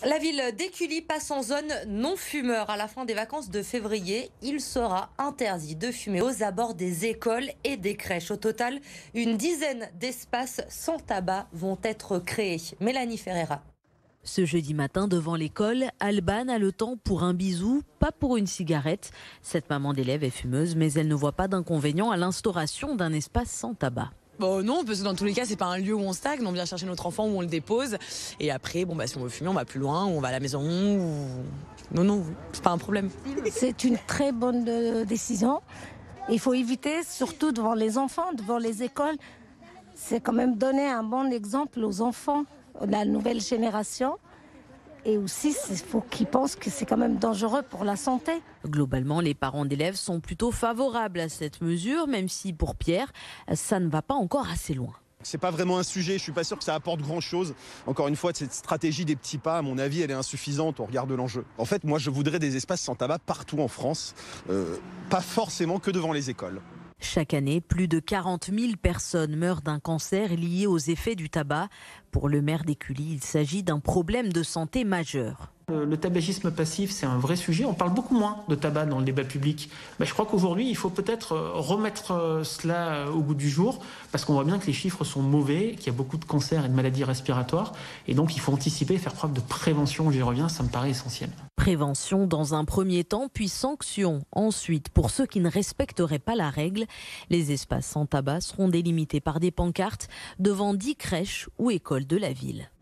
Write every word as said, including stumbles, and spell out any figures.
La ville d'Écully passe en zone non-fumeur. À la fin des vacances de février, il sera interdit de fumer aux abords des écoles et des crèches. Au total, une dizaine d'espaces sans tabac vont être créés. Mélanie Ferreira. Ce jeudi matin, devant l'école, Alban a le temps pour un bisou, pas pour une cigarette. Cette maman d'élève est fumeuse, mais elle ne voit pas d'inconvénient à l'instauration d'un espace sans tabac. Bon, non, parce que dans tous les cas, c'est pas un lieu où on stagne. On vient chercher notre enfant, où on le dépose. Et après, bon, bah, si on veut fumer, on va plus loin, ou on va à la maison. Ou... Non, non, c'est pas un problème. C'est une très bonne euh, décision. Il faut éviter, surtout devant les enfants, devant les écoles. C'est quand même donner un bon exemple aux enfants, la nouvelle génération. Et aussi, il faut qu'ils pensent que c'est quand même dangereux pour la santé. Globalement, les parents d'élèves sont plutôt favorables à cette mesure, même si pour Pierre, ça ne va pas encore assez loin. C'est pas vraiment un sujet, je suis pas sûr que ça apporte grand chose. Encore une fois, cette stratégie des petits pas, à mon avis, elle est insuffisante au regard de l'enjeu. En fait, moi, je voudrais des espaces sans tabac partout en France, euh, pas forcément que devant les écoles. Chaque année, plus de quarante mille personnes meurent d'un cancer lié aux effets du tabac. Pour le maire d'Écully, il s'agit d'un problème de santé majeur. Le tabagisme passif, c'est un vrai sujet. On parle beaucoup moins de tabac dans le débat public. Mais je crois qu'aujourd'hui, il faut peut-être remettre cela au goût du jour, parce qu'on voit bien que les chiffres sont mauvais, qu'il y a beaucoup de cancers et de maladies respiratoires. Et donc, il faut anticiper et faire preuve de prévention. J'y reviens, ça me paraît essentiel. Prévention dans un premier temps, puis sanction ensuite pour ceux qui ne respecteraient pas la règle. Les espaces sans tabac seront délimités par des pancartes devant dix crèches ou écoles de la ville.